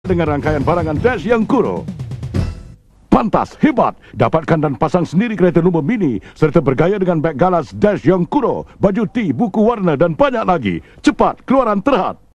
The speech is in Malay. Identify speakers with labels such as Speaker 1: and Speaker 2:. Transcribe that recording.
Speaker 1: dengan rangkaian barangan Dash yang kuro. Pantas, hebat, dapatkan dan pasang sendiri kereta Lumba Mini serta bergaya dengan beg galas Dash yang kuro, baju T, buku warna dan banyak lagi. Cepat, keluaran terhad.